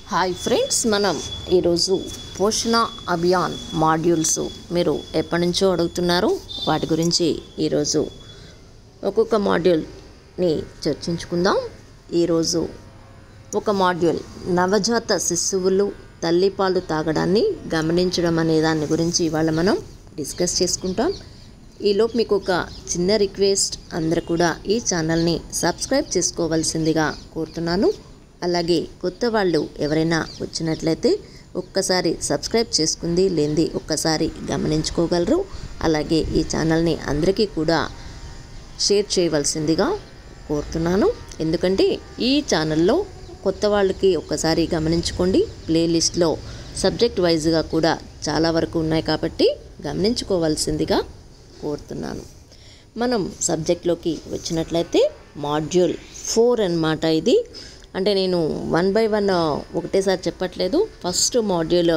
Hi friends, మనం ఈరోజు పోషణ అభియాన్ మాడ్యూల్స్ మీరు ఎప్పటి నుంచో అడుగుతున్నారు. వాటి గురించి ఈరోజు ఒక్కొక్క మాడ్యూల్ని చర్చించుకుందాం. ఈరోజు ఒక మాడ్యూల్ నవజాత శిశువులు తల్లిపాలు తాగడాన్ని గమనించడం అనే దాని గురించి ఇవాళ మనం డిస్కస్ చేసుకుంటాం. ఈలోపు మీకు ఒక చిన్న రిక్వెస్ట్, అందరూ కూడా ఈ ఛానల్ని సబ్స్క్రైబ్ చేసుకోవాల్సిందిగా కోరుతున్నాను. అలాగే కొత్త వాళ్ళు ఎవరైనా వచ్చినట్లయితే ఒక్కసారి సబ్స్క్రైబ్ చేసుకుంది లేనిది ఒక్కసారి గమనించుకోగలరు. అలాగే ఈ ఛానల్ని అందరికీ కూడా షేర్ చేయవలసిందిగా కోరుతున్నాను. ఎందుకంటే ఈ ఛానల్లో కొత్త వాళ్ళకి ఒక్కసారి గమనించుకోండి. ప్లేలిస్ట్లో సబ్జెక్ట్ వైజ్గా కూడా చాలా వరకు ఉన్నాయి కాబట్టి గమనించుకోవాల్సిందిగా కోరుతున్నాను. మనం సబ్జెక్ట్లోకి వచ్చినట్లయితే మాడ్యూల్ 4 అన్నమాట. ఇది అంటే నేను 1 by 1 ఒకటేసారి చెప్పట్లేదు. ఫస్ట్ మాడ్యూల్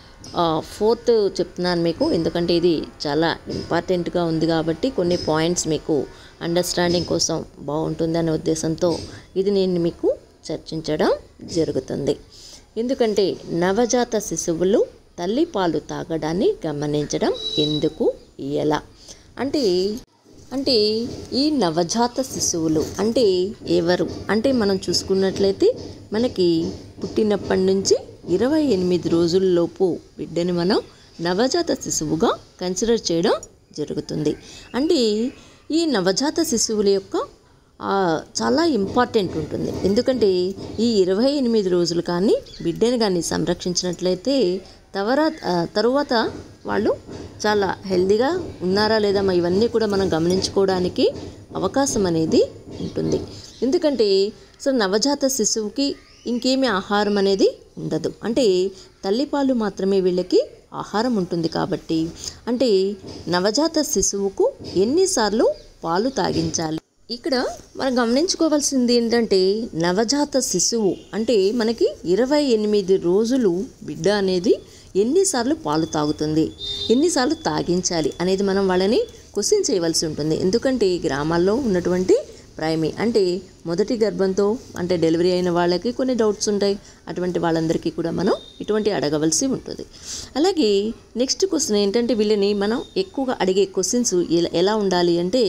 4th చెప్తున్నాను మీకు, ఎందుకంటే ఇది చాలా ఇంపార్టెంట్గా ఉంది కాబట్టి కొన్ని పాయింట్స్ మీకు అండర్స్టాండింగ్ కోసం బాగుంటుందనే ఉద్దేశంతో ఇది నేను మీకు చర్చించడం జరుగుతుంది. ఎందుకంటే నవజాత శిశువులు తల్లిపాలు తాగడాన్ని గమనించడం ఎందుకు, ఎలా అంటే ఈ నవజాత శిశువులు అంటే ఎవరు అంటే మనం చూసుకున్నట్లయితే మనకి పుట్టినప్పటి నుంచి 28 రోజుల్లోపు బిడ్డని మనం నవజాత శిశువుగా కన్సిడర్ చేయడం జరుగుతుంది. అంటే ఈ నవజాత శిశువుల యొక్క చాలా ఇంపార్టెంట్ ఉంటుంది. ఎందుకంటే ఈ 28 రోజులు కానీ బిడ్డని కానీ సంరక్షించినట్లయితే తరువాత వాళ్ళు చాలా హెల్తీగా ఉన్నారా లేదా ఇవన్నీ కూడా మనం గమనించుకోవడానికి అవకాశం అనేది ఉంటుంది. ఎందుకంటే నవజాత శిశువుకి ఇంకేమీ ఆహారం అనేది ఉండదు. అంటే తల్లిపాలు మాత్రమే వీళ్ళకి ఆహారం ఉంటుంది కాబట్టి అంటే నవజాత శిశువుకు ఎన్నిసార్లు పాలు తాగించాలి. ఇక్కడ మనం గమనించుకోవాల్సింది ఏంటంటే నవజాత శిశువు అంటే మనకి 28 రోజులు బిడ్డ అనేది ఎన్నిసార్లు పాలు తాగుతుంది, ఎన్నిసార్లు తాగించాలి అనేది మనం వాళ్ళని క్వశ్చన్ చేయవలసి ఉంటుంది. ఎందుకంటే గ్రామాల్లో ఉన్నటువంటి ప్రైమీ అంటే మొదటి గర్భంతో అంటే డెలివరీ అయిన వాళ్ళకి కొన్ని డౌట్స్ ఉంటాయి. అటువంటి వాళ్ళందరికీ కూడా మనం ఇటువంటి అడగవలసి ఉంటుంది. అలాగే నెక్స్ట్ క్వశ్చన్ ఏంటంటే వీళ్ళని మనం ఎక్కువగా అడిగే క్వశ్చన్స్ ఎలా ఉండాలి అంటే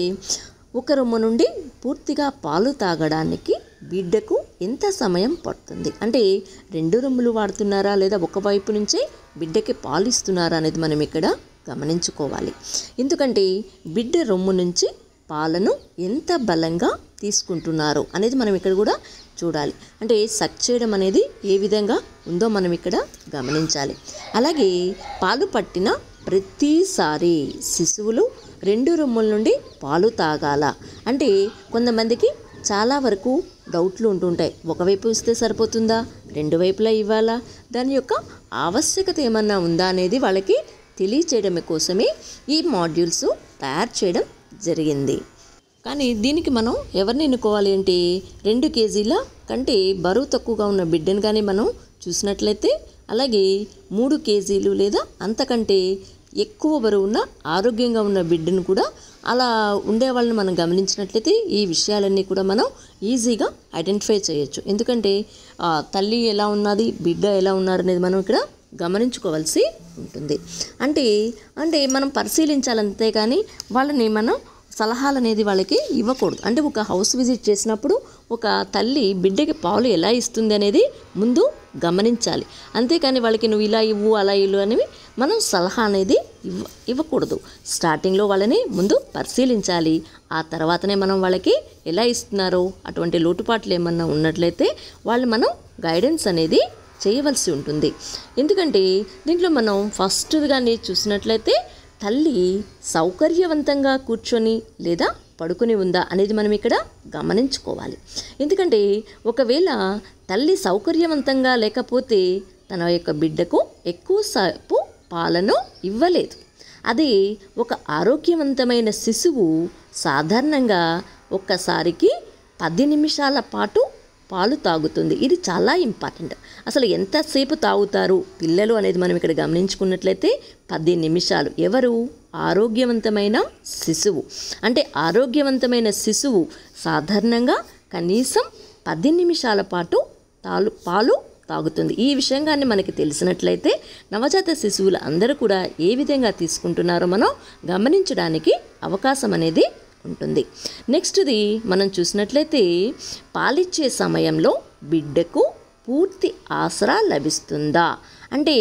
ఒక రొమ్ము నుండి పూర్తిగా పాలు తాగడానికి బిడ్డకు ఎంత సమయం పడుతుంది, అంటే 2 రొమ్ములు వాడుతున్నారా లేదా ఒక వైపు నుంచే బిడ్డకి పాలు ఇస్తున్నారా అనేది మనం ఇక్కడ గమనించుకోవాలి. ఎందుకంటే బిడ్డ రొమ్ము నుంచి పాలను ఎంత బలంగా తీసుకుంటున్నారు అనేది మనం ఇక్కడ కూడా చూడాలి. అంటే సక్ చేయడం అనేది ఏ విధంగా ఉందో మనం ఇక్కడ గమనించాలి. అలాగే పాలు పట్టిన ప్రతిసారి శిశువులు 2 రొమ్ముల నుండి పాలు తాగాల అంటే కొంతమందికి చాలా వరకు డౌట్లు ఉంటుంటాయి. ఒకవైపు ఇస్తే సరిపోతుందా, 2 వైపులా ఇవ్వాలా, దాని యొక్క ఆవశ్యకత ఏమన్నా ఉందా అనేది వాళ్ళకి తెలియచేయడం కోసమే ఈ మాడ్యూల్స్ తయారు చేయడం జరిగింది. కానీ దీనికి మనం ఎవరిని ఎన్నుకోవాలి అంటే 2 కేజీల కంటే బరువు తక్కువగా ఉన్న బిడ్డను కానీ మనం చూసినట్లయితే, అలాగే 3 కేజీలు లేదా అంతకంటే ఎక్కువ బరువు ఉన్న ఆరోగ్యంగా ఉన్న బిడ్డను కూడా అలా ఉండే వాళ్ళని మనం గమనించినట్లయితే ఈ విషయాలన్నీ కూడా మనం ఈజీగా ఐడెంటిఫై చేయొచ్చు. ఎందుకంటే తల్లి ఎలా ఉన్నది, బిడ్డ ఎలా ఉన్నారు అనేది మనం ఇక్కడ గమనించుకోవాల్సి ఉంటుంది. అంటే మనం పరిశీలించాలంతే కానీ వాళ్ళని మనం సలహాలు అనేది వాళ్ళకి ఇవ్వకూడదు. అంటే ఒక హౌస్ విజిట్ చేసినప్పుడు ఒక తల్లి బిడ్డకి పాలు ఎలా ఇస్తుంది అనేది ముందు గమనించాలి. అంతేకాని వాళ్ళకి నువ్వు ఇలా ఇవ్వు అలా ఇవ్వు అని మనం సలహా అనేది ఇవ్వకూడదు. స్టార్టింగ్లో వాళ్ళని ముందు పరిశీలించాలి. ఆ తర్వాతనే మనం వాళ్ళకి ఎలా ఇస్తున్నారో అటువంటి లోటుపాట్లు ఏమన్నా ఉన్నట్లయితే వాళ్ళు మనం గైడెన్స్ అనేది చేయవలసి ఉంటుంది. ఎందుకంటే దీంట్లో మనం ఫస్ట్గానే చూసినట్లయితే తల్లి సౌకర్యవంతంగా కూర్చొని లేదా పడుకుని ఉందా అనేది మనం ఇక్కడ గమనించుకోవాలి. ఎందుకంటే ఒకవేళ తల్లి సౌకర్యవంతంగా లేకపోతే తన యొక్క బిడ్డకు ఎక్కువసేపు పాలను ఇవ్వలేదు. అది ఒక ఆరోగ్యవంతమైన శిశువు సాధారణంగా ఒక్కసారికి 10 నిమిషాల పాటు పాలు తాగుతుంది. ఇది చాలా ఇంపార్టెంట్. అసలు ఎంతసేపు తాగుతారు పిల్లలు అనేది మనం ఇక్కడ గమనించుకున్నట్లయితే 10 నిమిషాలు. ఎవరు? ఆరోగ్యవంతమైన శిశువు. అంటే ఆరోగ్యవంతమైన శిశువు సాధారణంగా కనీసం 10 నిమిషాల పాటు పాలు తాగుతుంది. ఈ విషయంగానే మనకి తెలిసినట్లయితే నవజాత శిశువులు అందరూ కూడా ఏ విధంగా తీసుకుంటున్నారో మనం గమనించడానికి అవకాశం అనేది ఉంటుంది. నెక్స్ట్ది మనం చూసినట్లయితే పాలిచ్చే సమయంలో బిడ్డకు పూర్తి ఆసరా లభిస్తుందా అంటే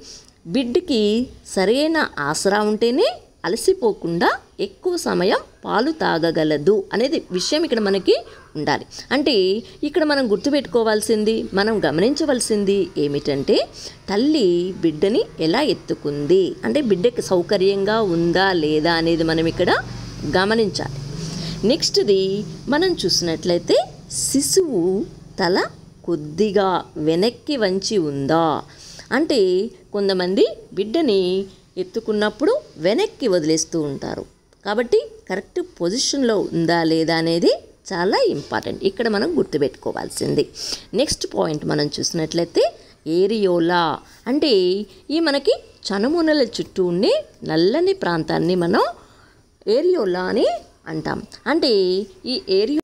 బిడ్డకి సరైన ఆసరా ఉంటేనే అలసిపోకుండా ఎక్కువ సమయం పాలు తాగగలదు అనేది విషయం ఇక్కడ మనకి ఉండాలి. అంటే ఇక్కడ మనం గుర్తుపెట్టుకోవాల్సింది, మనం గమనించవలసింది ఏమిటంటే తల్లి బిడ్డని ఎలా ఎత్తుకుంది అంటే బిడ్డకి సౌకర్యంగా ఉందా లేదా అనేది మనం ఇక్కడ గమనించాలి. నెక్స్ట్ది మనం చూసినట్లయితే శిశువు తల కొద్దిగా వెనక్కి వంచి ఉందా అంటే కొంతమంది బిడ్డని ఎత్తుకున్నప్పుడు వెనక్కి వదిలేస్తూ ఉంటారు. కాబట్టి కరెక్ట్ పొజిషన్లో ఉందా లేదా అనేది చాలా ఇంపార్టెంట్, ఇక్కడ మనం గుర్తుపెట్టుకోవాల్సింది. నెక్స్ట్ పాయింట్ మనం చూసినట్లయితే ఏరియోలా అంటే ఈ మనకి చనుమొనల చుట్టూ ఉండే నల్లని ప్రాంతాన్ని మనం ఏరియోలా అని అంటాం. అంటే ఈ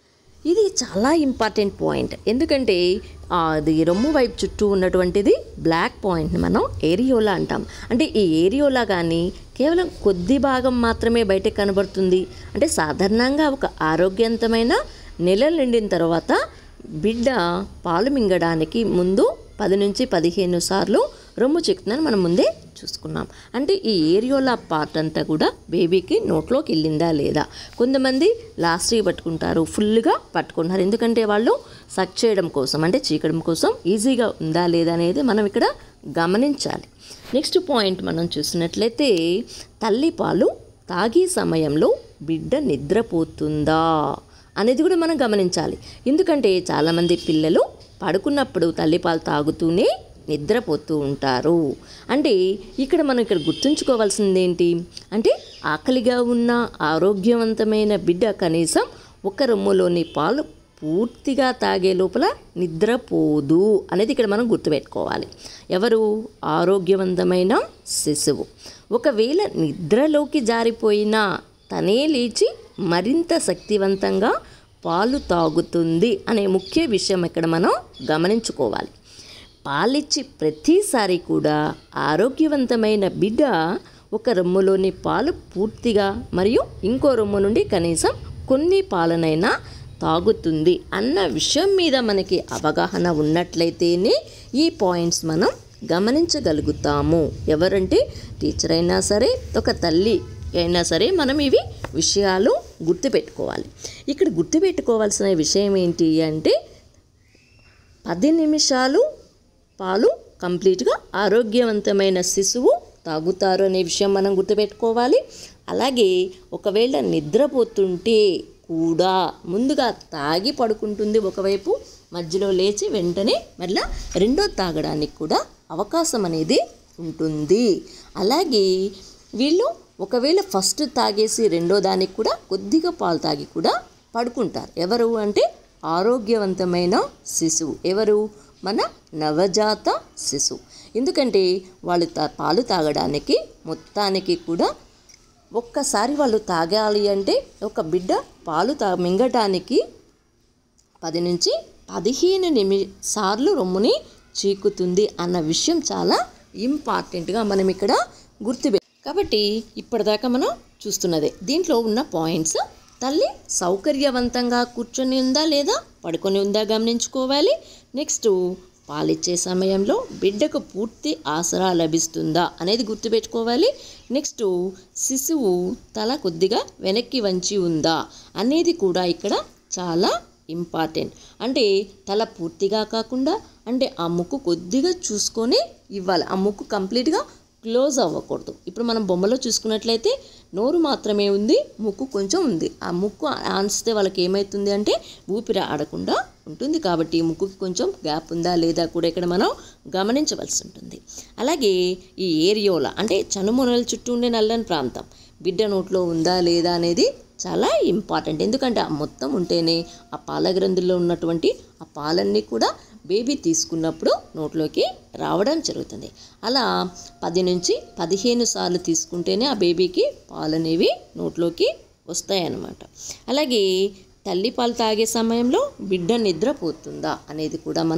ఇది చాలా ఇంపార్టెంట్ పాయింట్, ఎందుకంటే అది రొమ్ము వైపు చుట్టూ ఉన్నటువంటిది బ్లాక్ పాయింట్ని మనం ఏరియోలా అంటాం. అంటే ఈ ఏరియోలా కానీ కేవలం కొద్ది భాగం మాత్రమే బయటకు కనబడుతుంది. అంటే సాధారణంగా ఒక ఆరోగ్యవంతమైన నెలలు నిండిన తర్వాత బిడ్డ పాలు మింగడానికి ముందు 10 నుంచి 15 సార్లు రొమ్ము చెక్కుతుందని మనం ముందే చూసుకున్నాం. అంటే ఈ ఏరియోలా పార్ట్ అంతా కూడా బేబీకి నోట్లోకి వెళ్ళిందా లేదా. కొంతమంది లాస్ట్కి పట్టుకుంటారు, ఫుల్గా పట్టుకుంటారు, ఎందుకంటే వాళ్ళు సక్ చేయడం కోసం అంటే చీకడం కోసం ఈజీగా ఉందా లేదా అనేది మనం ఇక్కడ గమనించాలి. నెక్స్ట్ పాయింట్ మనం చూసినట్లయితే తల్లి పాలు తాగే సమయంలో బిడ్డ నిద్రపోతుందా అనేది కూడా మనం గమనించాలి. ఎందుకంటే చాలామంది పిల్లలు పడుకున్నప్పుడు తల్లిపాలు తాగుతూనే నిద్రపోతూ ఉంటారు. అంటే ఇక్కడ మనం గుర్తుంచుకోవాల్సింది ఏంటి అంటే ఆకలిగా ఉన్న ఆరోగ్యవంతమైన బిడ్డ కనీసం ఒక రొమ్ములోని పాలు పూర్తిగా తాగే లోపల నిద్రపోదు అనేది ఇక్కడ మనం గుర్తుపెట్టుకోవాలి. ఎవరు? ఆరోగ్యవంతమైన శిశువు. ఒకవేళ నిద్రలోకి జారిపోయినా తనే లేచి మరింత శక్తివంతంగా పాలు తాగుతుంది అనే ముఖ్య విషయం ఇక్కడ మనం గమనించుకోవాలి. పాలిచ్చి ప్రతిసారి కూడా ఆరోగ్యవంతమైన బిడ్డ ఒక రొమ్ములోని పాలు పూర్తిగా మరియు ఇంకో రొమ్ము నుండి కనీసం కొన్ని పాలనైనా తాగుతుంది అన్న విషయం మీద మనకి అవగాహన ఉన్నట్లయితేనే ఈ పాయింట్స్ మనం గమనించగలుగుతాము. ఎవరంటే టీచర్ అయినా సరే, ఒక తల్లి అయినా సరే మనం ఇవి విషయాలు గుర్తుపెట్టుకోవాలి. ఇక్కడ గుర్తుపెట్టుకోవాల్సిన విషయం ఏంటి అంటే 10 నిమిషాలు పాలు కంప్లీట్గా ఆరోగ్యవంతమైన శిశువు తాగుతారు అనే విషయం మనం గుర్తుపెట్టుకోవాలి. అలాగే ఒకవేళ నిద్రపోతుంటే కూడా ముందుగా తాగి పడుకుంటుంది ఒకవైపు, మధ్యలో లేచి వెంటనే మళ్ళీ రెండో తాగడానికి కూడా అవకాశం అనేది ఉంటుంది. అలాగే వీళ్ళు ఒకవేళ ఫస్ట్ తాగేసి రెండో దానికి కూడా కొద్దిగా పాలు తాగి కూడా పడుకుంటారు. ఎవరు అంటే ఆరోగ్యవంతమైన శిశువు. ఎవరు? మన నవజాత శిశువు. ఎందుకంటే వాళ్ళు పాలు తాగడానికి మొత్తానికి కూడా ఒక్కసారి వాళ్ళు తాగాలి అంటే ఒక బిడ్డ పాలు మింగటానికి 10 నుంచి 15 సార్లు రొమ్ముని చీకుతుంది అన్న విషయం చాలా ఇంపార్టెంట్గా మనం ఇక్కడ కాబట్టి ఇప్పటిదాకా మనం చూస్తున్నదే దీంట్లో ఉన్న పాయింట్స్. తల్లి సౌకర్యవంతంగా కూర్చొని ఉందా లేదా పడుకొని ఉందా గమనించుకోవాలి. నెక్స్ట్ పాలిచ్చే సమయంలో బిడ్డకు పూర్తి ఆసరా లభిస్తుందా అనేది గుర్తుపెట్టుకోవాలి. నెక్స్ట్ శిశువు తల కొద్దిగా వెనక్కి వంచి ఉందా అనేది కూడా ఇక్కడ చాలా ఇంపార్టెంట్. అంటే తల పూర్తిగా కాకుండా అంటే ఆ ముక్కు కొద్దిగా చూసుకొని ఇవ్వాలి. ఆ ముక్కు కంప్లీట్గా క్లోజ్ అవ్వకూడదు. ఇప్పుడు మనం బొమ్మలో చూసుకున్నట్లయితే నోరు మాత్రమే ఉంది, ముక్కు కొంచెం ఉంది. ఆ ముక్కు ఆన్స్తే వాళ్ళకి ఏమవుతుంది అంటే ఊపిరి ఆడకుండా ఉంటుంది. కాబట్టి ముక్కుకి కొంచెం గ్యాప్ ఉందా లేదా కూడా ఇక్కడ మనం గమనించవలసి ఉంటుంది. అలాగే ఈ ఏరియోలా అంటే చనుమొనల చుట్టూ ఉండే నల్లని ప్రాంతం బిడ్డ నోట్లో ఉందా లేదా అనేది చాలా ఇంపార్టెంట్. ఎందుకంటే ఆ మొత్తం ఉంటేనే ఆ పాల గ్రంథుల్లో ఉన్నటువంటి ఆ పాలన్నీ కూడా బేబీ తీసుకున్నప్పుడు నోట్లోకి రావడం జరుగుతుంది. అలా 10 నుంచి 15 సార్లు తీసుకుంటేనే ఆ బేబీకి పాలు అనేవి నోట్లోకి వస్తాయన్నమాట. అలాగే తల్లి పాలు తాగే సమయంలో బిడ్డ నిద్రపోతుందా అనేది కూడా మనం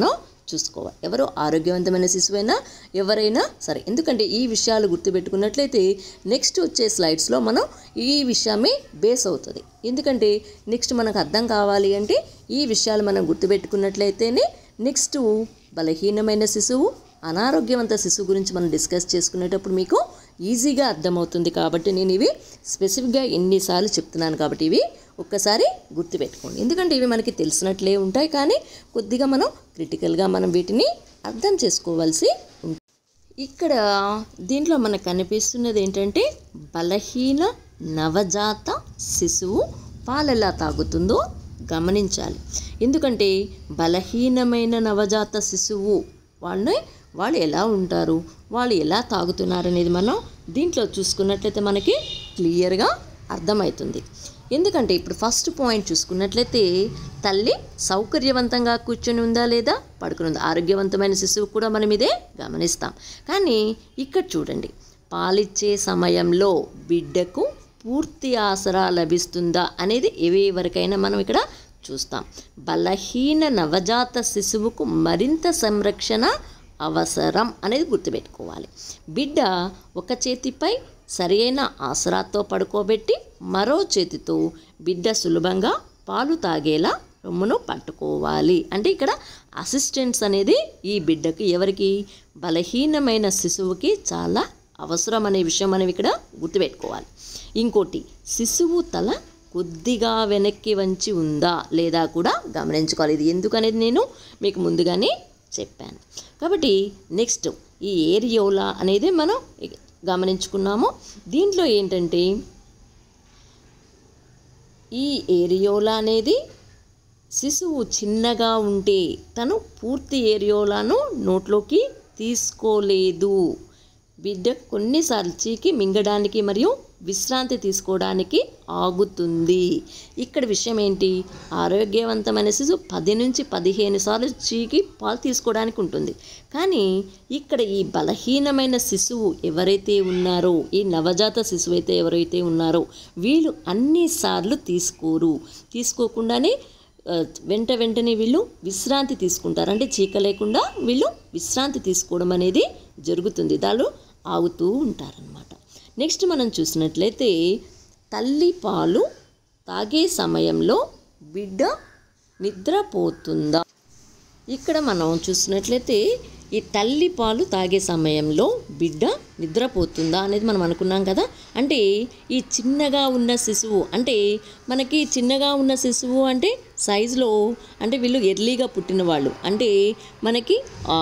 చూసుకోవాలి. ఎవరో ఆరోగ్యవంతమైన శిశువైనా ఎవరైనా సరే, ఎందుకంటే ఈ విషయాలు గుర్తుపెట్టుకున్నట్లయితే నెక్స్ట్ వచ్చే స్లైడ్స్లో మనం ఈ విషయమే బేస్ అవుతుంది. ఎందుకంటే నెక్స్ట్ మనకు అర్థం కావాలి అంటే ఈ విషయాలు మనం గుర్తుపెట్టుకున్నట్లయితేనే నెక్స్ట్ బలహీనమైన శిశువు, అనారోగ్యవంత శిశువు గురించి మనం డిస్కస్ చేసుకునేటప్పుడు మీకు ఈజీగా అర్థమవుతుంది. కాబట్టి నేను ఇవి స్పెసిఫిక్గా ఎన్నిసార్లు చెప్తున్నాను కాబట్టి ఇవి ఒక్కసారి గుర్తుపెట్టుకోండి. ఎందుకంటే ఇవి మనకి తెలిసినట్లే ఉంటాయి, కానీ కొద్దిగా మనం క్రిటికల్గా మనం వీటిని అర్థం చేసుకోవాల్సి ఉంటుంది. ఇక్కడ దీంట్లో మనకు కనిపిస్తున్నది ఏంటంటే బలహీన నవజాత శిశువు పాలు ఎలా తాగుతుందో గమనించాలి. ఎందుకంటే బలహీనమైన నవజాత శిశువు వాళ్ళు ఎలా ఉంటారు, వాళ్ళు ఎలా తాగుతున్నారు అనేది మనం దీంట్లో చూసుకున్నట్లయితే మనకి క్లియర్గా అర్థమవుతుంది. ఎందుకంటే ఇప్పుడు ఫస్ట్ పాయింట్ చూసుకున్నట్లయితే తల్లి సౌకర్యవంతంగా కూర్చొని ఉందా లేదా పడుకుని ఉందా. ఆరోగ్యవంతమైన శిశువు కూడా మనం ఇదే గమనిస్తాం. కానీ ఇక్కడ చూడండి, పాలిచ్చే సమయంలో బిడ్డకు పూర్తి ఆసరా లభిస్తుందా అనేది ఎవరికైనా మనం ఇక్కడ చూస్తాం. బలహీన నవజాత శిశువుకు మరింత సంరక్షణ అవసరం అనేది గుర్తుపెట్టుకోవాలి. బిడ్డ ఒక చేతిపై సరైన ఆసరాతో పడుకోబెట్టి మరో చేతితో బిడ్డ సులభంగా పాలు తాగేలా రొమ్మును పట్టుకోవాలి. అంటే ఇక్కడ అసిస్టెంట్స్ అనేది ఈ బిడ్డకి ఎవరికి బలహీనమైన శిశువుకి చాలా అవసరం అనే విషయం మనం ఇక్కడ గుర్తుపెట్టుకోవాలి. ఇంకోటి, శిశువు తల కొద్దిగా వెనక్కి వంచి ఉందా లేదా కూడా గమనించుకోవాలి. ఇది ఎందుకనేది నేను మీకు ముందుగానే చెప్పాను. కాబట్టి నెక్స్ట్ ఈ ఏరియోలా అనేది మనం గమనించుకున్నాము. దీంట్లో ఏంటంటే ఈ ఏరియోలా అనేది శిశువు చిన్నగా ఉంటే తను పూర్తి ఏరియోలాను నోట్లోకి తీసుకోలేదు. బిడ్డ కొన్నిసార్లు చీకి మింగడానికి మరియు విశ్రాంతి తీసుకోవడానికి ఆగుతుంది. ఇక్కడ విషయం ఏంటి, ఆరోగ్యవంతమైన శిశువు 10 నుంచి 15 సార్లు చీకి పాలు తీసుకోవడానికి ఉంటుంది. కానీ ఇక్కడ ఈ బలహీనమైన శిశువు ఎవరైతే ఉన్నారో, ఈ నవజాత శిశువు అయితే ఎవరైతే ఉన్నారో వీళ్ళు అన్నిసార్లు తీసుకోకుండానే వెంటనే వీళ్ళు విశ్రాంతి తీసుకుంటారు. అంటే చీక లేకుండా వీళ్ళు విశ్రాంతి తీసుకోవడం అనేది జరుగుతుంది. దాళ్ళు ఆగుతూ ఉంటారనమాట. నెక్స్ట్ మనం చూసినట్లయితే తల్లి పాలు తాగే సమయంలో బిడ్డ నిద్రపోతుందా. ఇక్కడ మనం చూసినట్లయితే ఈ తల్లి పాలు తాగే సమయంలో బిడ్డ నిద్రపోతుందా అనేది మనం అనుకున్నాం కదా. అంటే ఈ చిన్నగా ఉన్న శిశువు, అంటే మనకి చిన్నగా ఉన్న శిశువు అంటే సైజులో అంటే వీళ్ళు ఎర్లీగా పుట్టిన వాళ్ళు, అంటే మనకి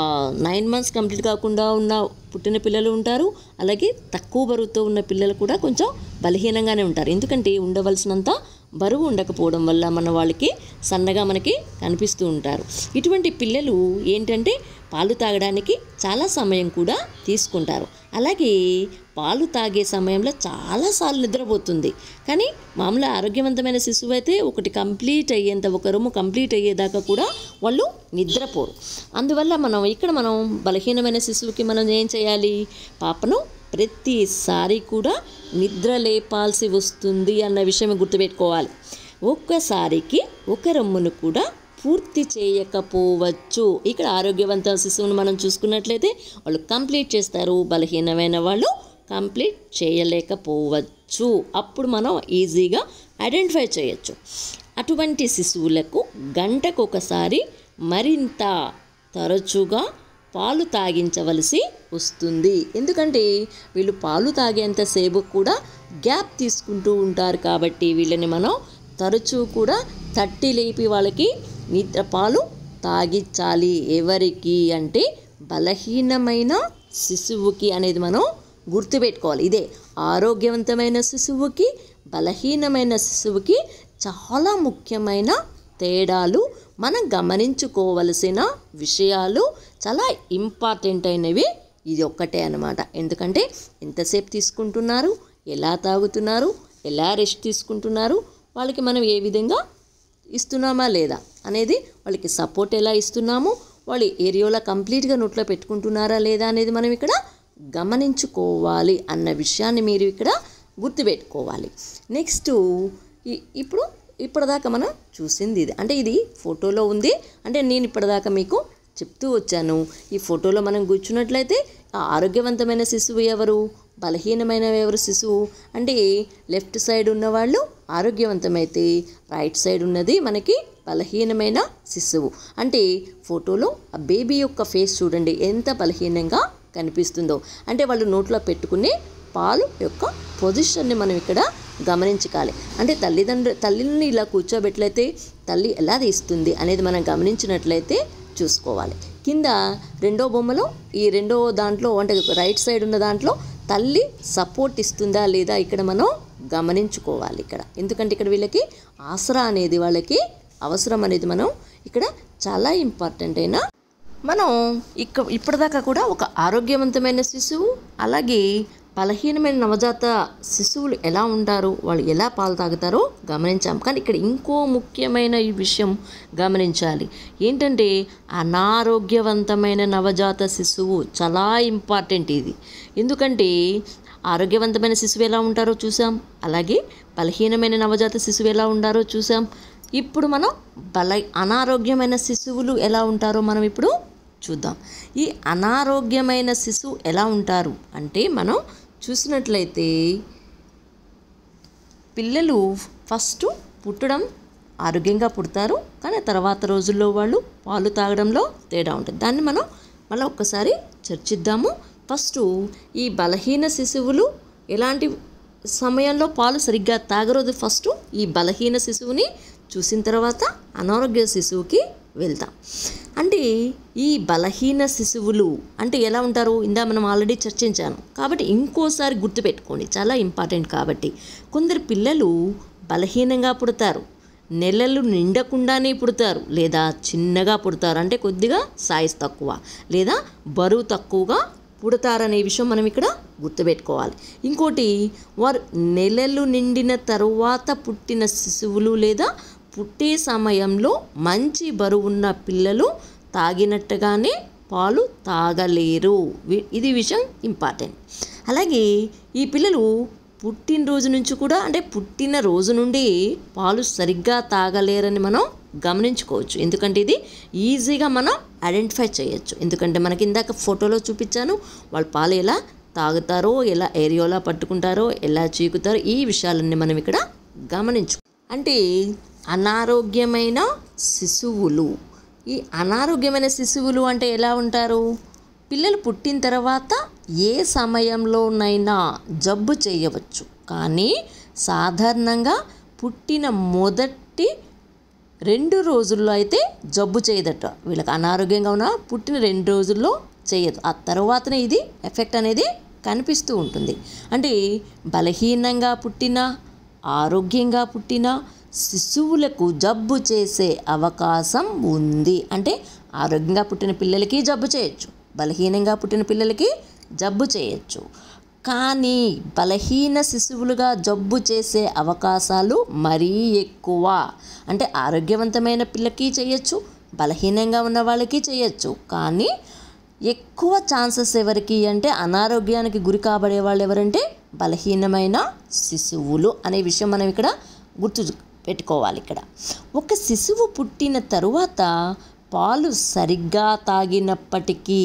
9 మంత్స్ కంప్లీట్ కాకుండా ఉన్న పుట్టిన పిల్లలు ఉంటారు. అలాగే తక్కువ బరువుతో ఉన్న పిల్లలు కూడా కొంచెం బలహీనంగానే ఉంటారు. ఎందుకంటే ఉండవలసినంత బరువు ఉండకపోవడం వల్ల మన వాళ్ళకి సన్నగా మనకి కనిపిస్తూ ఉంటారు. ఇటువంటి పిల్లలు ఏంటంటే పాలు తాగడానికి చాలా సమయం కూడా తీసుకుంటారు. అలాగే పాలు తాగే సమయంలో చాలాసార్లు నిద్రపోతుంది. కానీ మామూలు ఆరోగ్యవంతమైన శిశువు అయితే ఒక రొమ్ము కంప్లీట్ అయ్యేదాకా కూడా వాళ్ళు నిద్రపోరు. అందువల్ల మనం బలహీనమైన శిశువుకి మనం ఏం చేయాలి, పాపను ప్రతిసారి కూడా నిద్ర లేపాల్సి వస్తుంది అన్న విషయం గుర్తుపెట్టుకోవాలి. ఒక్కసారికి ఒక రొమ్మును కూడా పూర్తి చేయకపోవచ్చు. ఇక్కడ ఆరోగ్యవంత శిశువును మనం చూసుకున్నట్లయితే వాళ్ళు కంప్లీట్ చేస్తారు, బలహీనమైన వాళ్ళు కంప్లీట్ చేయలేకపోవచ్చు. అప్పుడు మనం ఈజీగా ఐడెంటిఫై చేయొచ్చు. అటువంటి శిశువులకు గంటకు ఒకసారి మరింత తరచుగా పాలు తాగించవలసి వస్తుంది. ఎందుకంటే వీళ్ళు పాలు తాగేంతసేపు కూడా గ్యాప్ తీసుకుంటూ ఉంటారు. కాబట్టి వీళ్ళని మనం తరచూ కూడా తట్టి లేపి వాళ్ళకి పాలు తాగించాలి. ఎవరికి అంటే బలహీనమైన శిశువుకి అనేది మనం గుర్తుపెట్టుకోవాలి. ఇదే ఆరోగ్యవంతమైన శిశువుకి బలహీనమైన శిశువుకి చాలా ముఖ్యమైన తేడాలు, మనం గమనించుకోవలసిన విషయాలు, చాలా ఇంపార్టెంట్ అయినవి ఇది ఒక్కటే అన్నమాట. ఎందుకంటే ఎంతసేపు తీసుకుంటున్నారు, ఎలా తాగుతున్నారు, ఎలా రెస్ట్ తీసుకుంటున్నారు, వాళ్ళకి మనం ఏ విధంగా ఇస్తున్నామా లేదా అనేది, వాళ్ళకి సపోర్ట్ ఎలా ఇస్తున్నాము, వాళ్ళు ఏరియోలా కంప్లీట్గా నోట్లో పెట్టుకుంటున్నారా లేదా అనేది మనం ఇక్కడ గమనించుకోవాలి అన్న విషయాన్ని మీరు ఇక్కడ గుర్తుపెట్టుకోవాలి. నెక్స్ట్ ఇప్పటిదాకా మనం చూసింది ఇది, అంటే ఇది ఫోటోలో ఉంది. అంటే నేను ఇప్పటిదాకా మీకు చెప్తూ వచ్చాను. ఈ ఫోటోలో మనం కూర్చున్నట్లయితే ఆ ఆరోగ్యవంతమైన శిశువు ఎవరు, బలహీనమైన ఎవరు శిశువు అంటే లెఫ్ట్ సైడ్ ఉన్నవాళ్ళు ఆరోగ్యవంతమైతే రైట్ సైడ్ ఉన్నది మనకి బలహీనమైన శిశువు. అంటే ఫోటోలో ఆ బేబీ యొక్క ఫేస్ చూడండి ఎంత బలహీనంగా కనిపిస్తుందో. అంటే వాళ్ళు నోట్లో పెట్టుకునే పాలు యొక్క పొజిషన్ని మనం ఇక్కడ గమనించాలి. అంటే తల్లిని ఇలా కూర్చోబెట్లయితే తల్లి ఎలా తీస్తుంది అనేది మనం గమనించినట్లయితే చూసుకోవాలి. కింద రెండో బొమ్మలో ఈ రెండో దాంట్లో అంటే రైట్ సైడ్ ఉన్న దాంట్లో తల్లి సపోర్ట్ ఇస్తుందా లేదా ఇక్కడ మనం గమనించుకోవాలి ఇక్కడ. ఎందుకంటే ఇక్కడ వీళ్ళకి ఆసరా అనేది వాళ్ళకి అవసరం అనేది మనం ఇక్కడ చాలా ఇంపార్టెంట్ అయినా మనం ఇప్పటిదాకా కూడా ఒక ఆరోగ్యవంతమైన శిశువు అలాగే బలహీనమైన నవజాత శిశువులు ఎలా ఉంటారు, వాళ్ళు ఎలా పాలు తాగుతారో గమనించాం. కానీ ఇక్కడ ఇంకో ముఖ్యమైన ఈ విషయం గమనించాలి. ఏంటంటే అనారోగ్యవంతమైన నవజాత శిశువు చాలా ఇంపార్టెంట్ ఇది. ఎందుకంటే ఆరోగ్యవంతమైన శిశువు ఎలా ఉంటారో చూసాం, అలాగే బలహీనమైన నవజాత శిశువు ఎలా ఉంటారో చూసాం. ఇప్పుడు మనం అనారోగ్యమైన శిశువులు ఎలా ఉంటారో మనం ఇప్పుడు చూద్దాం. ఈ అనారోగ్యమైన శిశువు ఎలా ఉంటారు అంటే మనం చూసినట్లయితే పిల్లలు ఫస్ట్ పుట్టడం ఆరోగ్యంగా పుడతారు, కానీ తర్వాత రోజుల్లో వాళ్ళు పాలు తాగడంలో తేడా ఉంటుంది. దాన్ని మనం మళ్ళీ ఒక్కసారి చర్చిద్దాము. ఫస్ట్ ఈ బలహీన శిశువులు ఎలాంటి సమయంలో పాలు సరిగ్గా తాగరోదు. ఫస్ట్ ఈ బలహీన శిశువుని చూసిన తర్వాత అనారోగ్య శిశువుకి వెళ్తాం. అంటే ఈ బలహీన శిశువులు అంటే ఎలా ఉంటారు మనం ఆల్రెడీ చర్చించాను కాబట్టి ఇంకోసారి గుర్తుపెట్టుకోండి, చాలా ఇంపార్టెంట్. కాబట్టి కొందరు పిల్లలు బలహీనంగా పుడతారు, నెలలు నిండకుండానే పుడతారు, లేదా చిన్నగా పుడతారు అంటే కొద్దిగా సైజ్ తక్కువ లేదా బరువు తక్కువగా పుడతారనే విషయం మనం ఇక్కడ గుర్తుపెట్టుకోవాలి. ఇంకోటి వారు నెలలు నిండిన తరువాత పుట్టిన శిశువులు లేదా పుట్టే సమయంలో మంచి బరువున్న పిల్లలు తాగినట్టుగానే పాలు తాగలేరు. ఇది విషయం ఇంపార్టెంట్. అలాగే ఈ పిల్లలు పుట్టినరోజు నుంచి కూడా అంటే పుట్టిన రోజు నుండి పాలు సరిగ్గా తాగలేరని మనం గమనించుకోవచ్చు. ఎందుకంటే ఇది ఈజీగా మనం ఐడెంటిఫై చేయొచ్చు. ఎందుకంటే మనకి ఇందాక ఫోటోలో చూపించాను, వాళ్ళు పాలు ఎలా తాగుతారో, ఎలా ఏరియోలా పట్టుకుంటారో, ఎలా చీకుతారో ఈ విషయాలన్నీ మనం ఇక్కడ గమనించు. అంటే అనారోగ్యమైన శిశువులు, ఈ అనారోగ్యమైన శిశువులు అంటే ఎలా ఉంటారు, పిల్లలు పుట్టిన తర్వాత ఏ సమయంలోనైనా జబ్బు చేయవచ్చు, కానీ సాధారణంగా పుట్టిన మొదటి 2 రోజుల్లో అయితే జబ్బు చేయదట. వీళ్ళకి అనారోగ్యంగా ఉన్న పుట్టిన 2 రోజుల్లో చేయదు, ఆ తర్వాతనే ఇది ఎఫెక్ట్ అనేది కనిపిస్తూ ఉంటుంది. అంటే బలహీనంగా పుట్టిన ఆరోగ్యంగా పుట్టిన శిశువులకు జబ్బు చేసే అవకాశం ఉంది. అంటే ఆరోగ్యంగా పుట్టిన పిల్లలకి జబ్బు చేయొచ్చు, బలహీనంగా పుట్టిన పిల్లలకి జబ్బు చేయొచ్చు. కానీ బలహీన శిశువులుగా జబ్బు చేసే అవకాశాలు మరీ ఎక్కువ. అంటే ఆరోగ్యవంతమైన పిల్లకి చేయొచ్చు, బలహీనంగా ఉన్న వాళ్ళకి చేయొచ్చు, కానీ ఎక్కువ ఛాన్సెస్ ఎవరికి అంటే అనారోగ్యానికి గురి కాబడే వాళ్ళు ఎవరంటే బలహీనమైన శిశువులు అనే విషయం మనం ఇక్కడ గుర్తు పెట్టుకోవాలి. ఇక్కడ ఒక శిశువు పుట్టిన తరువాత పాలు సరిగ్గా తాగినప్పటికీ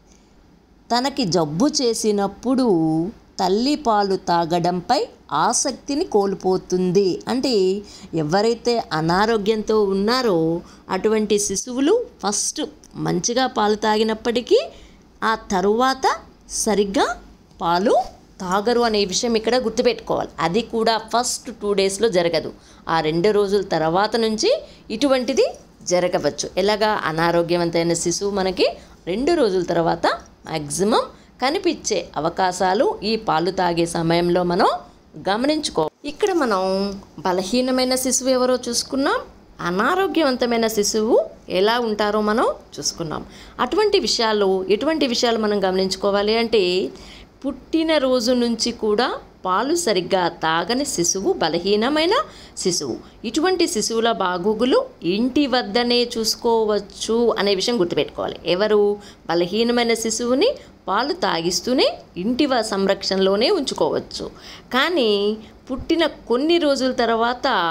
తనకి జబ్బు చేసినప్పుడు తల్లి పాలు తాగడంపై ఆసక్తిని కోల్పోతుంది. అంటే ఎవరైతే అనారోగ్యంతో ఉన్నారో అటువంటి శిశువులు ఫస్ట్ మంచిగా పాలు తాగినప్పటికీ ఆ తరువాత సరిగ్గా పాలు తాగరు అనే విషయం ఇక్కడ గుర్తుపెట్టుకోవాలి. అది కూడా ఫస్ట్ 2 డేస్లో జరగదు, ఆ 2 రోజుల తర్వాత నుంచి ఇటువంటిది జరగవచ్చు. ఎలాగా అనారోగ్యవంతమైన శిశువు మనకి 2 రోజుల తర్వాత మ్యాక్సిమం కనిపించే అవకాశాలు ఈ పాలు తాగే సమయంలో మనం గమనించుకో. ఇక్కడ మనం బలహీనమైన శిశువు ఎవరో చూసుకున్నాం, అనారోగ్యవంతమైన శిశువు ఎలా ఉంటారో మనం చూసుకున్నాం. ఎటువంటి విషయాలు మనం గమనించుకోవాలి అంటే పుట్టినరోజు నుంచి కూడా పాలు సరిగ్గా తాగని శిశువు బలహీనమైన శిశువు. ఇటువంటి శిశువుల బాగోగులు ఇంటి వద్దనే చూసుకోవచ్చు అనే విషయం గుర్తుపెట్టుకోవాలి. ఎవరు బలహీనమైన శిశువుని పాలు తాగిస్తూనే ఇంటి సంరక్షణలోనే ఉంచుకోవచ్చు, కానీ పుట్టిన కొన్ని రోజుల తర్వాత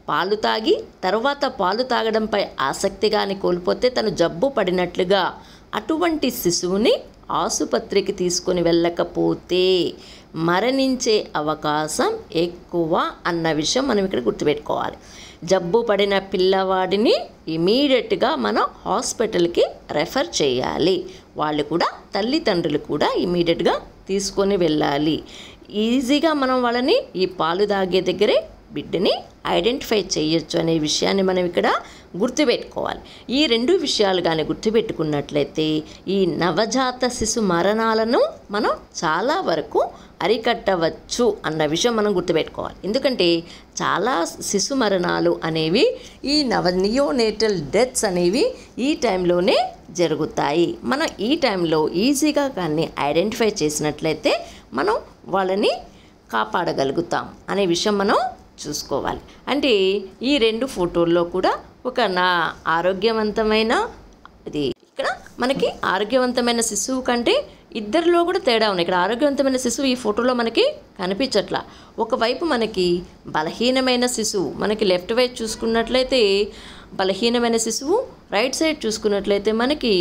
పాలు తాగి తర్వాత పాలు తాగడంపై ఆసక్తి కానీ కోల్పోతే తను జబ్బు పడినట్లుగా అటువంటి శిశువుని ఆసుపత్రికి తీసుకొని వెళ్ళకపోతే మరణించే అవకాశం ఎక్కువ అన్న విషయం మనం ఇక్కడ గుర్తుపెట్టుకోవాలి. జబ్బు పడిన పిల్లవాడిని ఇమీడియట్గా మనం హాస్పిటల్కి రెఫర్ చేయాలి. వాళ్ళు కూడా తల్లిదండ్రులు కూడా ఇమీడియట్గా తీసుకొని వెళ్ళాలి. ఈజీగా మనం వాళ్ళని ఈ పాలు తాగే దగ్గరే బిడ్డని ఐడెంటిఫై చేయొచ్చు అనే విషయాన్ని మనం ఇక్కడ గుర్తుపెట్టుకోవాలి. ఈ రెండు విషయాలు కానీ గుర్తుపెట్టుకున్నట్లయితే ఈ నవజాత శిశు మరణాలను మనం చాలా వరకు అరికట్టవచ్చు అన్న విషయం మనం గుర్తుపెట్టుకోవాలి. ఎందుకంటే చాలా శిశు మరణాలు అనేవి ఈ నియోనేటల్ డెత్స్ అనేవి ఈ టైంలోనే జరుగుతాయి. మనం ఈ టైంలో ఈజీగా కానీ ఐడెంటిఫై చేసినట్లయితే మనం వాళ్ళని కాపాడగలుగుతాం అనే విషయం మనం చూసుకోవాలి. అంటే ఈ రెండు ఫోటోల్లో కూడా ఒక ఆరోగ్యవంతమైన ఇది ఇక్కడ మనకి ఆరోగ్యవంతమైన శిశువు కంటే ఇద్దరిలో కూడా తేడా ఉన్నాయి. ఇక్కడ ఆరోగ్యవంతమైన శిశువు ఈ ఫోటోలో మనకి కనిపించట్లా. ఒకవైపు మనకి బలహీనమైన శిశువు, మనకి లెఫ్ట్ వైపు చూసుకున్నట్లయితే బలహీనమైన శిశువు, రైట్ సైడ్ చూసుకున్నట్లయితే మనకి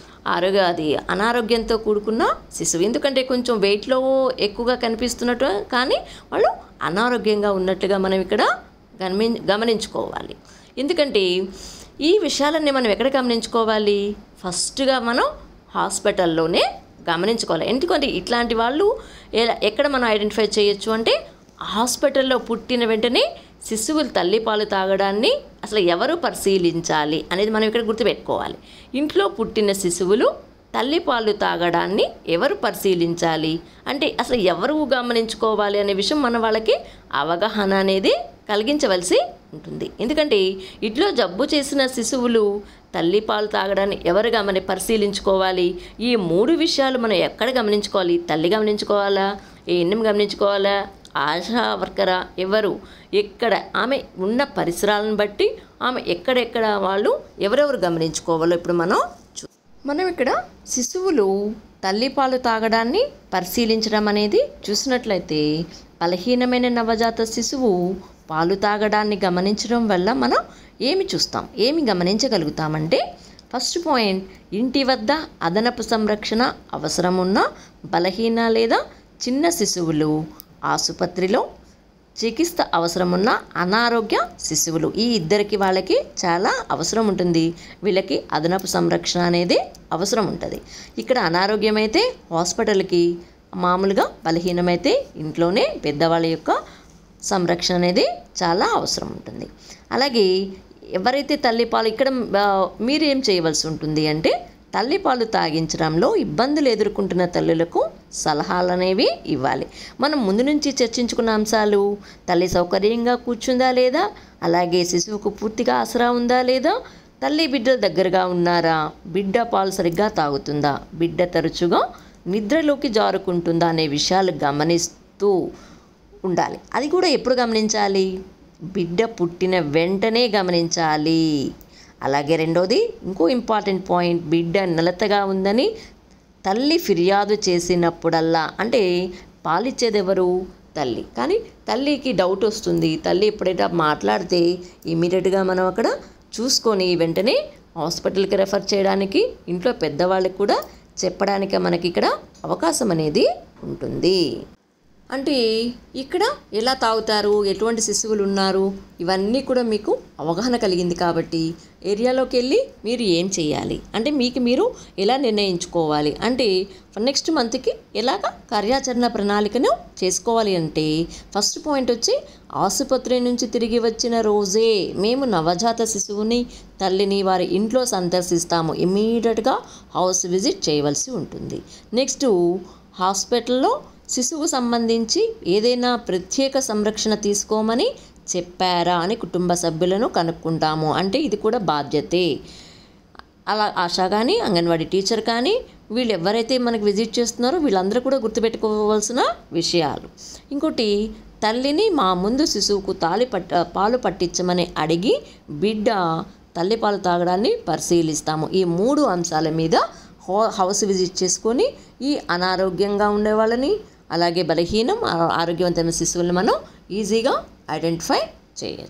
అనారోగ్యంతో కూడుకున్న శిశువు. ఎందుకంటే కొంచెం వెయిట్లో ఎక్కువగా కనిపిస్తున్నట్టు కానీ వాళ్ళు అనారోగ్యంగా ఉన్నట్టుగా మనం ఇక్కడ గమనించుకోవాలి. ఎందుకంటే ఈ విషయాలన్నీ మనం ఎక్కడ గమనించుకోవాలి? ఫస్ట్గా మనం హాస్పిటల్లోనే గమనించుకోవాలి. ఎందుకంటే ఇట్లాంటి వాళ్ళు ఎక్కడ మనం ఐడెంటిఫై చేయొచ్చు అంటే హాస్పిటల్లో పుట్టిన వెంటనే శిశువులు తల్లిపాలు తాగడాన్ని అసలు ఎవరు పరిశీలించాలి అనేది మనం ఇక్కడ గుర్తుపెట్టుకోవాలి. ఇంట్లో పుట్టిన శిశువులు తల్లిపాలు తాగడాన్ని ఎవరు పరిశీలించాలి అంటే అసలు ఎవరు గమనించుకోవాలి అనే విషయం మన వాళ్ళకి అవగాహన అనేది కలిగించవలసి ఉంటుంది. ఎందుకంటే ఇంట్లో జబ్బు చేసిన శిశువులు తల్లిపాలు తాగడాన్ని ఎవరు పరిశీలించుకోవాలి? ఈ మూడు విషయాలు మనం ఎక్కడ గమనించుకోవాలి? తల్లి గమనించుకోవాలా, ఏఎన్ఎం గమనించుకోవాలా, ఆశా వర్కరా, ఎవరు ఎక్కడ ఆమె ఉన్న పరిసరాలను బట్టి ఆమె ఎక్కడెక్కడ వాళ్ళు ఎవరెవరు గమనించుకోవాలో ఇప్పుడు మనం ఇక్కడ శిశువులు తల్లిపాలు తాగడాన్ని పరిశీలించడం అనేది చూసినట్లయితే బలహీనమైన నవజాత శిశువు పాలు తాగడాన్ని గమనించడం వల్ల మనం ఏమి గమనించగలుగుతామంటే ఫస్ట్ పాయింట్, ఇంటి వద్ద అదనపు సంరక్షణ అవసరమున్న బలహీన లేదా చిన్న శిశువులు, ఆసుపత్రిలో చికిత్స అవసరమున్న అనారోగ్య శిశువులు, ఈ ఇద్దరికి వాళ్ళకి చాలా అవసరం ఉంటుంది. వీళ్ళకి అదనపు సంరక్షణ అనేది అవసరం ఉంటుంది. ఇక్కడ అనారోగ్యం అయితే హాస్పిటల్కి, మామూలుగా బలహీనమైతే ఇంట్లోనే పెద్దవాళ్ళ యొక్క సంరక్షణ అనేది చాలా అవసరం ఉంటుంది. అలాగే ఎవరైతే తల్లిపాలు ఇక్కడ మీరు ఏం చేయవలసి ఉంటుంది అంటే తల్లిపాలు తాగించడంలో ఇబ్బందులు ఎదుర్కొంటున్న తల్లులకు సలహాలు అనేవి ఇవ్వాలి. మనం ముందు నుంచి చర్చించుకున్న అంశాలు, తల్లి సౌకర్యంగా కూర్చుందా లేదా, అలాగే శిశువుకు పూర్తిగా ఆసరా ఉందా లేదా, తల్లి బిడ్డల దగ్గరగా ఉన్నారా, బిడ్డ పాలు సరిగ్గా తాగుతుందా, బిడ్డ తరచుగా నిద్రలోకి జారుకుంటుందా అనే విషయాలు గమనిస్తూ ఉండాలి. అది కూడా ఎప్పుడు గమనించాలి? బిడ్డ పుట్టిన వెంటనే గమనించాలి. అలాగే రెండోది, ఇంకో ఇంపార్టెంట్ పాయింట్, బిడ్డ నలతగా ఉందని తల్లి ఫిర్యాదు చేసినప్పుడల్లా, అంటే పాలిచ్చేది ఎవరు? తల్లి. కానీ తల్లికి డౌట్ వస్తుంది, తల్లి ఎప్పుడైతే మాట్లాడితే ఇమీడియట్గా మనం అక్కడ చూసుకొని వెంటనే హాస్పిటల్కి రెఫర్ చేయడానికి, ఇంట్లో పెద్దవాళ్ళకి కూడా చెప్పడానికి మనకి ఇక్కడ అవకాశం అనేది ఉంటుంది. అంటే ఇక్కడ ఎలా తాగుతారు, ఎటువంటి శిశువులు ఉన్నారు, ఇవన్నీ కూడా మీకు అవగాహన కలిగింది కాబట్టి ఏరియాలోకి వెళ్ళి మీరు ఏం చేయాలి అంటే మీకు మీరు ఎలా నిర్ణయించుకోవాలి అంటే నెక్స్ట్ మంత్కి ఎలాగ కార్యాచరణ ప్రణాళికను చేసుకోవాలి అంటే ఫస్ట్ పాయింట్ వచ్చి ఆసుపత్రి నుంచి తిరిగి వచ్చిన రోజే మేము నవజాత శిశువుని, తల్లిని వారి ఇంట్లో సందర్శిస్తాము. ఇమ్మీడియట్గా హౌస్ విజిట్ చేయవలసి ఉంటుంది. నెక్స్ట్ హాస్పిటల్లో శిశువు సంబంధించి ఏదైనా ప్రత్యేక సంరక్షణ తీసుకోమని చెప్పారా అని కుటుంబ సభ్యులను కనుక్కుంటాము. అంటే ఇది కూడా బాధ్యతే. అలా ఆశా కానీ, అంగన్వాడీ టీచర్ కానీ, వీళ్ళు ఎవరైతే మనకు విజిట్ చేస్తున్నారో వీళ్ళందరూ కూడా గుర్తుపెట్టుకోవాల్సిన విషయాలు. ఇంకోటి, తల్లిని మా ముందు శిశువుకు పాలు పట్టించమని అడిగి బిడ్డ తల్లిపాలు తాగడాన్ని పరిశీలిస్తాము. ఈ 3 అంశాల మీద హౌస్ విజిట్ చేసుకొని ఈ అనారోగ్యంగా ఉండే వాళ్ళని, అలాగే బలహీనం ఆరోగ్యవంతమైన శిశువులను మనం ఈజీగా ఐడెంటిఫై చేయొచ్చు.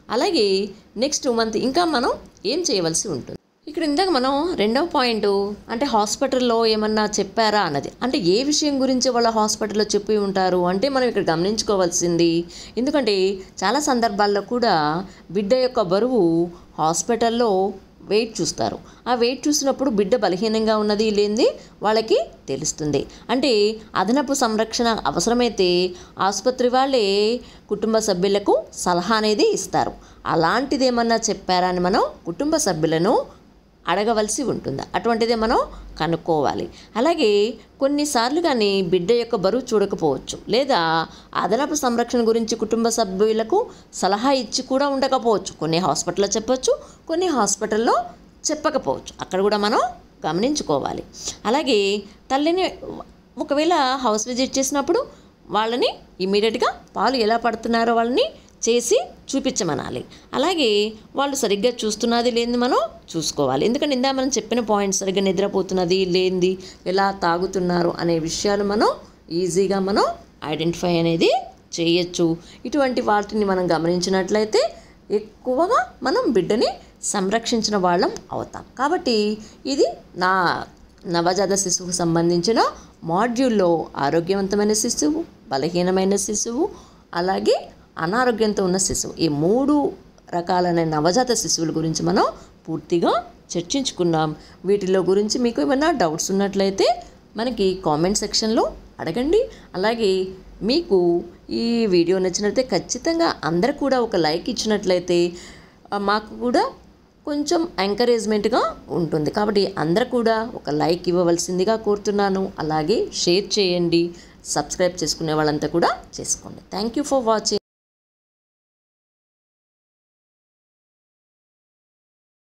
అలాగే నెక్స్ట్ మంత్ ఇంకా మనం ఏం చేయవలసి ఉంటుంది. ఇక్కడ ఇందాక మనం రెండవ పాయింట్ అంటే హాస్పిటల్లో ఏమన్నా చెప్పారా అన్నది. అంటే ఏ విషయం గురించి వాళ్ళ హాస్పిటల్లో చెప్పి ఉంటారు అంటే మనం ఇక్కడ గమనించుకోవాల్సింది, ఎందుకంటే చాలా సందర్భాల్లో కూడా బిడ్డ యొక్క బరువు హాస్పిటల్లో వెయిట్ చూస్తారు. ఆ వెయిట్ చూసినప్పుడు బిడ్డ బలహీనంగా ఉన్నది లేనిది వాళ్ళకి తెలుస్తుంది. అంటే అదనపు సంరక్షణ అవసరమైతే ఆసుపత్రి వాళ్ళే కుటుంబ సభ్యులకు సలహా అనేది ఇస్తారు. అలాంటిది ఏమన్నా చెప్పారా అని మనం కుటుంబ సభ్యులను అడగవలసి ఉంటుంది. అటువంటిదే మనం కనుక్కోవాలి. అలాగే కొన్నిసార్లు కానీ బిడ్డ యొక్క బరువు చూడకపోవచ్చు, లేదా అదనపు సంరక్షణ గురించి కుటుంబ సభ్యులకు సలహా ఇచ్చి కూడా ఉండకపోవచ్చు. కొన్ని హాస్పిటల్లో చెప్పవచ్చు, కొన్ని హాస్పిటల్లో చెప్పకపోవచ్చు. అక్కడ కూడా మనం గమనించుకోవాలి. అలాగే తల్లిని ఒకవేళ హౌస్ విజిట్ చేసినప్పుడు వాళ్ళని ఇమీడియట్గా పాలు ఎలా పడుతున్నారో వాళ్ళని చేసి చూపించమనాలి. అలాగే వాళ్ళు సరిగ్గా చూస్తున్నది లేనిది మనం చూసుకోవాలి. ఎందుకంటే ఇందా మనం చెప్పిన పాయింట్స్ సరిగ్గా నిద్రపోతున్నది లేనిది ఎలా తాగుతున్నారు అనే విషయాలు మనం ఈజీగా మనం ఐడెంటిఫై అనేది చేయొచ్చు. ఇటువంటి వాటిని మనం గమనించినట్లయితే ఎక్కువగా మనం బిడ్డని సంరక్షించిన వాళ్ళం అవుతాం. కాబట్టి ఇది నా నవజాత శిశువుకు సంబంధించిన మాడ్యూల్లో ఆరోగ్యవంతమైన శిశువు, బలహీనమైన శిశువు, అలాగే అనారోగ్యంతో ఉన్న శిశువు, ఈ 3 రకాలైన నవజాత శిశువుల గురించి మనం పూర్తిగా చర్చించుకున్నాం. వీటిలో గురించి మీకు ఏమైనా డౌట్స్ ఉన్నట్లయితే మనకి కామెంట్ సెక్షన్లో అడగండి. అలాగే మీకు ఈ వీడియో నచ్చినట్లయితే ఖచ్చితంగా అందరూ కూడా ఒక లైక్ ఇచ్చినట్లయితే మాకు కూడా కొంచెం ఎంకరేజ్మెంట్గా ఉంటుంది. కాబట్టి అందరూ కూడా ఒక లైక్ ఇవ్వవలసిందిగా కోరుతున్నాను. అలాగే షేర్ చేయండి, సబ్స్క్రైబ్ చేసుకునే వాళ్ళంతా కూడా చేసుకోండి. Thank you for watching.